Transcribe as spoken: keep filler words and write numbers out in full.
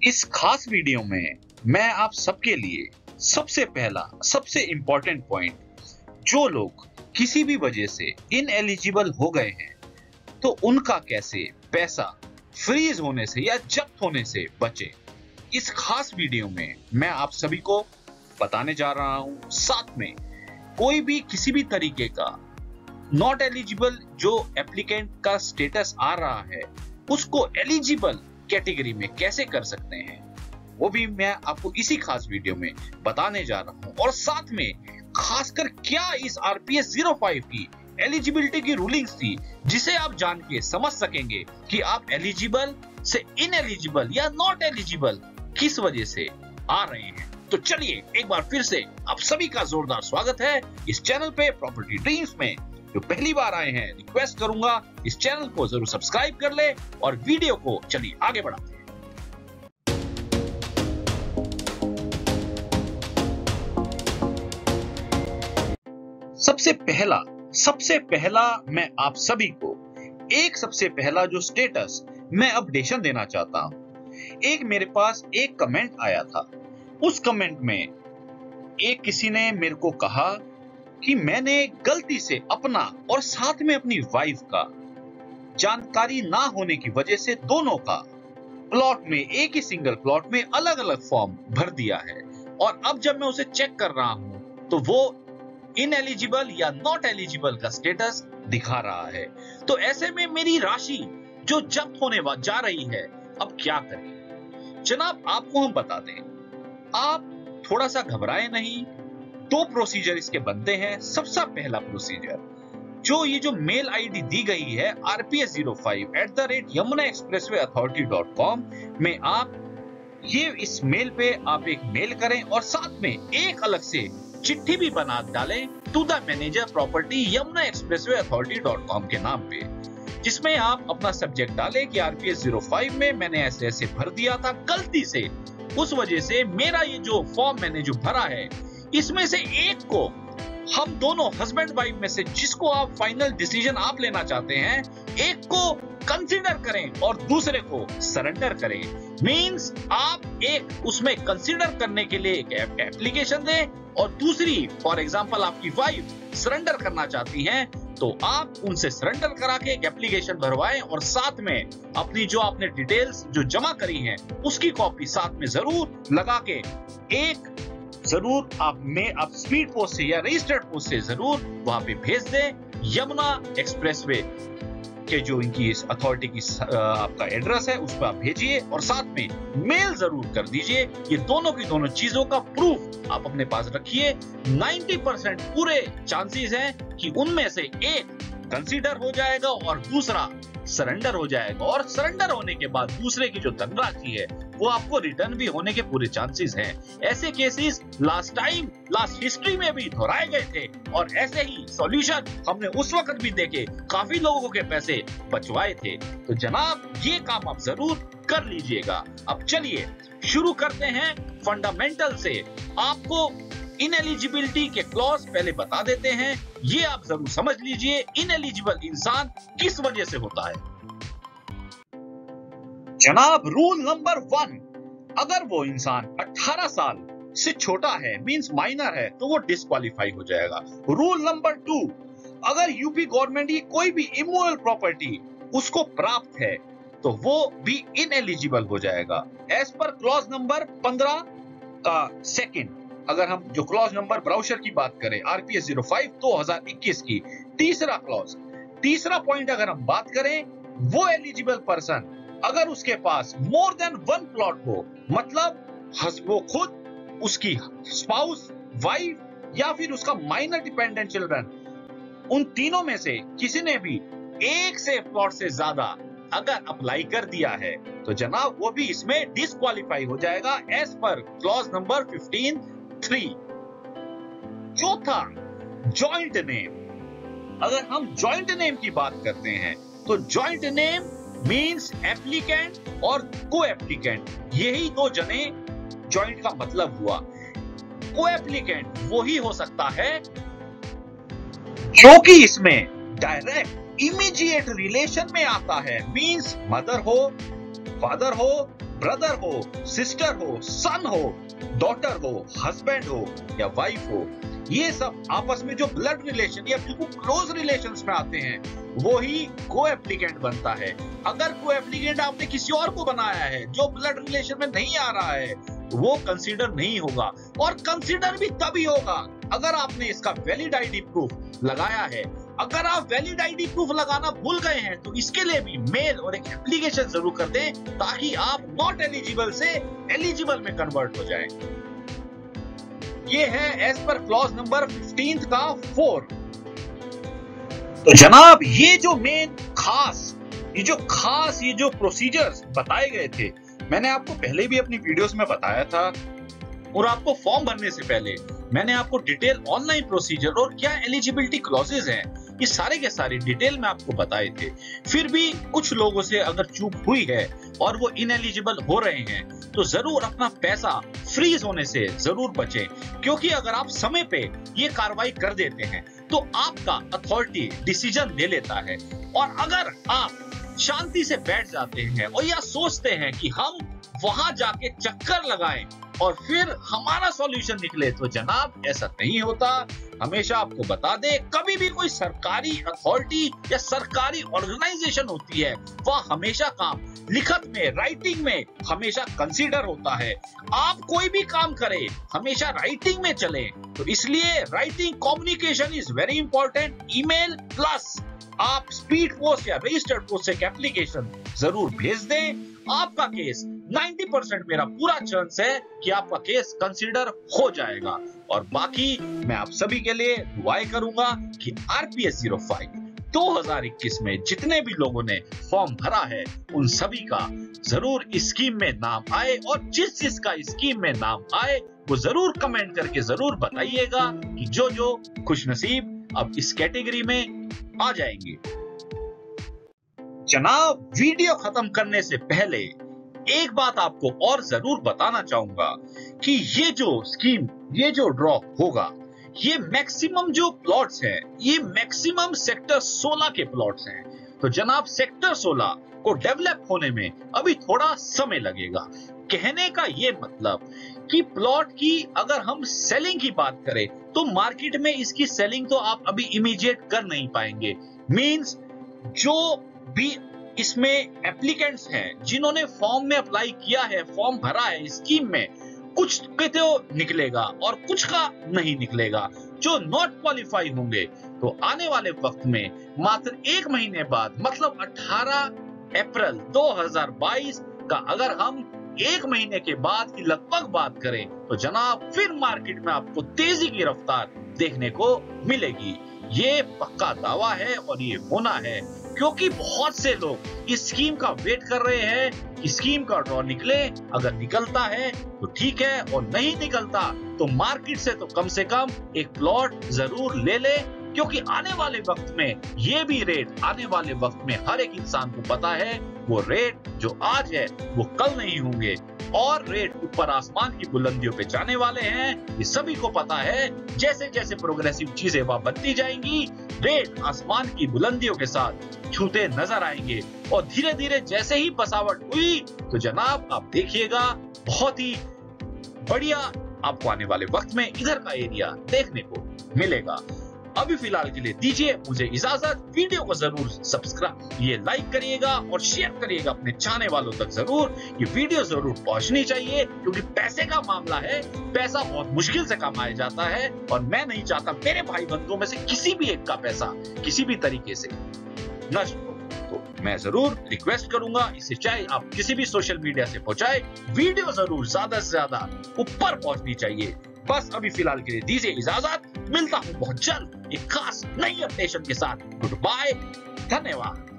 इस खास वीडियो में मैं आप सबके लिए सबसे पहला सबसे इंपॉर्टेंट पॉइंट, जो लोग किसी भी वजह से इनएलिजिबल हो गए हैं तो उनका कैसे पैसा फ्रीज होने से या जब्त होने से बचे, इस खास वीडियो में मैं आप सभी को बताने जा रहा हूं। साथ में कोई भी किसी भी तरीके का नॉट एलिजिबल जो एप्लीकेंट का स्टेटस आ रहा है उसको एलिजिबल कैटेगरी में कैसे कर सकते हैं, वो भी मैं आपको इसी खास वीडियो में बताने जा रहा हूं। और साथ में खासकर क्या इस आरपीएस ज़ीरो फाइव की एलिजिबिलिटी की रूलिंग्स थी, जिसे आप जान के समझ सकेंगे कि आप एलिजिबल से इनएलिजिबल या नॉट एलिजिबल किस वजह से आ रहे हैं। तो चलिए एक बार फिर से आप सभी का जोरदार स्वागत है इस चैनल पे प्रॉपर्टी ड्रीम्स में। जो पहली बार आए हैं रिक्वेस्ट करूंगा इस चैनल को जरूर सब्सक्राइब कर ले और वीडियो को चलिए आगे बढ़ाते हैं। सबसे पहला सबसे पहला मैं आप सभी को एक सबसे पहला जो स्टेटस मैं अपडेशन देना चाहता हूं। एक मेरे पास एक कमेंट आया था, उस कमेंट में एक किसी ने मेरे को कहा कि मैंने गलती से अपना और साथ में अपनी वाइफ का जानकारी ना होने की वजह से दोनों का प्लॉट में, एक ही सिंगल प्लॉट में अलग अलग फॉर्म भर दिया है और अब जब मैं उसे चेक कर रहा हूं तो वो इनएलिजिबल या नॉट एलिजिबल का स्टेटस दिखा रहा है। तो ऐसे में मेरी राशि जो जब्त होने जा रही है, अब क्या करें जनाब, आपको हम बता दें, आप थोड़ा सा घबराएं नहीं। दो प्रोसीजर इसके बनते हैं। सबसे पहला प्रोसीजर, जो ये जो मेल आईडी दी गई है RPS zero five at the rate Yamuna expressway authority dot com में, आप ये इस मेल पे आप एक मेल करें और साथ में एक अलग से चिट्ठी भी बना डालें to the manager property Yamuna expressway authority dot com के नाम पे, जिसमें आप अपना सब्जेक्ट डालें कि आरपीएस ज़ीरो फाइव में मैंने ऐसे ऐसे भर दिया था गलती से, उस वजह से मेरा ये जो फॉर्म मैंने जो भरा है इसमें से एक को हम दोनों हस्बैंड वाइफ में से जिसको आप फाइनल डिसीजन आप लेना चाहते हैं, एक को कंसीडर करें और दूसरे को सरेंडर करें। मींस आप एक उसमें कंसीडर करने के लिए एक एप्लीकेशन दें और दूसरी फॉर एग्जांपल आपकी वाइफ सरेंडर करना चाहती हैं तो आप उनसे सरेंडर करा के एक एप्लीकेशन भरवाएं और साथ में अपनी जो आपने डिटेल्स जो जमा करी हैं उसकी कॉपी साथ में जरूर लगा के एक जरूर आप में आप स्पीड पोस्ट से या रजिस्टर्ड पोस्ट से जरूर वहां पे भेज दें। यमुना एक्सप्रेसवे के जो इनकी अथॉरिटी की आपका एड्रेस है उस पर आप भेजिए और साथ में मेल जरूर कर दीजिए। ये दोनों की दोनों चीजों का प्रूफ आप अपने पास रखिए। नब्बे परसेंट पूरे चांसेस हैं कि उनमें से एक कंसीडर हो जाएगा और दूसरा सरेंडर हो जाएगा और सरेंडर होने के बाद दूसरे की जो धनराशि है वो आपको रिटर्न भी होने के पूरे चांसेस हैं। ऐसे cases last time last history में भी दोहराए गए थे और ऐसे ही सॉल्यूशन हमने उस वक्त भी देखे, काफी लोगों के पैसे बचवाए थे। तो जनाब ये काम आप जरूर कर लीजिएगा। अब चलिए शुरू करते हैं फंडामेंटल से। आपको इनएलिजिबिलिटी के क्लॉज पहले बता देते हैं, ये आप जरूर समझ लीजिए इनएलिजिबल इंसान किस वजह से होता है। जनाब रूल नंबर वन, अगर वो इंसान अठारह साल से छोटा है मींस माइनर है तो वो डिस्क्वालीफाई हो जाएगा। रूल नंबर टू, अगर यूपी गवर्नमेंट की कोई भी इमूवेबल प्रॉपर्टी उसको प्राप्त है तो वो भी इनएलिजिबल हो जाएगा एज पर क्लॉज नंबर पंद्रह का सेकंड। अगर हम जो क्लॉज नंबर ब्राउशर की बात करें आरपीएस ज़ीरो फाइव दो हज़ार इक्कीस की तीसरा क्लॉज, तीसरा पॉइंट अगर हम बात करें, वो एलिजिबल पर्सन अगर उसके पास मोर देन वन प्लॉट हो, मतलब वो खुद, उसकी स्पाउस, वाइफ या फिर उसका माइनर डिपेंडेंट चिल्ड्रन, उन तीनों में से किसी ने भी एक से प्लॉट से ज्यादा अगर अप्लाई कर दिया है तो जनाब वो भी इसमें डिस्क्वालीफाई हो जाएगा as per clause number fifteen three. चौथा, जॉइंट नेम। अगर हम जॉइंट नेम की बात करते हैं तो जॉइंट नेम मींस एप्लीकेंट और को एप्लीकेंट, यही दो जने जॉइंट का मतलब हुआ। को एप्लीकेंट वो ही हो सकता है जो कि इसमें डायरेक्ट इमीडिएट रिलेशन में आता है, मींस मदर हो, फादर हो ब्रदर हो, सिस्टर हो, सन हो, डॉटर हो, हस्बैंड हो या वाइफ हो, ये सब आपस में जो ब्लड रिलेशन या बिल्कुल क्लोज रिलेशंस में आते हैं वो ही को एप्लीकेंट बनता है। अगर को एप्लीकेंट आपने किसी और को बनाया है जो ब्लड रिलेशन में नहीं आ रहा है, वो कंसीडर नहीं होगा। और कंसीडर भी तभी होगा अगर आपने इसका वैलिड आईडी प्रूफ लगाया है। अगर आप वैलिड आईडी प्रूफ लगाना भूल गए हैं तो इसके लिए भी मेल और एक एप्लीकेशन जरूर कर दें ताकि आप नॉट एलिजिबल से एलिजिबल में कन्वर्ट हो जाएं। ये है as per clause number fifteen का फोर। तो जनाब ये जो मेन खास ये जो खास ये जो प्रोसीजर्स बताए गए थे, मैंने आपको पहले भी अपनी वीडियोस में बताया था और आपको फॉर्म भरने से पहले मैंने आपको डिटेल ऑनलाइन प्रोसीजर और क्या एलिजिबिलिटी क्लॉजेस हैं ये सारे के सारे डिटेल में आपको बताए थे। फिर भी कुछ लोगों से अगर चूक हुई है और वो इनएलिजिबल हो रहे हैं तो जरूर अपना पैसा फ्रीज होने से जरूर बचें, क्योंकि अगर आप समय पे ये कार्रवाई कर देते हैं तो आपका अथॉरिटी डिसीजन ले लेता है। और अगर आप शांति से बैठ जाते हैं और या सोचते हैं कि हम वहां जाके चक्कर लगाएं और फिर हमारा सॉल्यूशन निकले, तो जनाब ऐसा नहीं होता। हमेशा आपको बता दे, कभी भी कोई सरकारी अथॉरिटी या सरकारी ऑर्गेनाइजेशन होती है वह हमेशा काम लिखत में, राइटिंग में हमेशा कंसीडर होता है। आप कोई भी काम करें हमेशा राइटिंग में चले, तो इसलिए writing communication is very important. Email plus आप स्पीड पोस्ट या रजिस्टर्ड पोस्ट से एक एप्लीकेशन जरूर भेज दें। आपका केस नब्बे परसेंट मेरा पूरा चांस है कि आपका केस कंसीडर हो जाएगा। और बाकी मैं आप सभी के लिए दुआएं करूंगा कि आरपीएस ज़ीरो फाइव दो हज़ार इक्कीस में जितने भी लोगों ने फॉर्म भरा है उन सभी का जरूर इस स्कीम में नाम आए, और जिस जिसका इस स्कीम में नाम आए वो जरूर कमेंट करके जरूर बताइएगा कि जो जो खुशनसीब अब इस कैटेगरी में आ जाएंगे। जनाब वीडियो खत्म करने से पहले एक बात आपको और जरूर बताना चाहूंगा कि ये जो स्कीम, ये जो ड्रॉ होगा, ये मैक्सिमम जो प्लॉट्स हैं ये मैक्सिमम सेक्टर सोलह के प्लॉट्स हैं। तो जनाब सेक्टर सोलह को डेवलप होने में अभी थोड़ा समय लगेगा। कहने का ये मतलब कि प्लॉट की अगर हम सेलिंग की बात करें तो मार्केट में इसकी सेलिंग तो आप अभी इमीडिएट कर नहीं पाएंगे। मींस जो भी इसमें एप्लीकेंट्स हैं जिन्होंने फॉर्म में अप्लाई किया है, फॉर्म भरा है स्कीम में, कुछ के तो निकलेगा और कुछ का नहीं निकलेगा। जो नॉट क्वालिफाई होंगे तो आने वाले वक्त में मात्र एक महीने बाद मतलब अठारह अप्रैल दो हज़ार बाईस का अगर हम एक महीने के बाद की लगभग बात करें तो जनाब फिर मार्केट में आपको तेजी की रफ्तार देखने को मिलेगी। ये पक्का दावा है और ये होना है, क्योंकि बहुत से लोग इस स्कीम का वेट कर रहे हैं कि स्कीम का ड्रॉ निकले। अगर निकलता है तो ठीक है, और नहीं निकलता तो मार्केट से तो कम से कम एक प्लॉट जरूर ले ले, क्योंकि आने वाले वक्त में ये भी रेट आने वाले वक्त में हर एक इंसान को पता है वो रेट जो आज है वो कल नहीं होंगे, और रेट ऊपर आसमान की बुलंदियों पे जाने वाले हैं, ये सभी को पता है। जैसे जैसे प्रोग्रेसिव चीजें वहां बनती जाएंगी रेट आसमान की बुलंदियों के साथ छूते नजर आएंगे, और धीरे धीरे जैसे ही बसावट हुई तो जनाब आप देखिएगा बहुत ही बढ़िया आपको आने वाले वक्त में इधर का एरिया देखने को मिलेगा। अभी फिलहाल के लिए दीजिए मुझे इजाजत। वीडियो को जरूर सब्सक्राइब ये लाइक करिएगा और शेयर करिएगा अपने चाहने वालों तक। जरूर ये वीडियो जरूर पहुंचनी चाहिए, क्योंकि पैसे का मामला है, पैसा बहुत मुश्किल से कमाया जाता है और मैं नहीं चाहता मेरे भाई बंधुओं में से किसी भी एक का पैसा किसी भी तरीके से नष्ट हो। तो मैं जरूर रिक्वेस्ट करूंगा इसे चाहे आप किसी भी सोशल मीडिया से पहुंचाए, वीडियो जरूर ज्यादा से ज्यादा ऊपर पहुंचनी चाहिए। बस अभी फिलहाल के लिए दीजिए इजाजत, मिलता हूं बहुत जल्द एक खास नई अपडेशन के साथ। गुड बाय, धन्यवाद।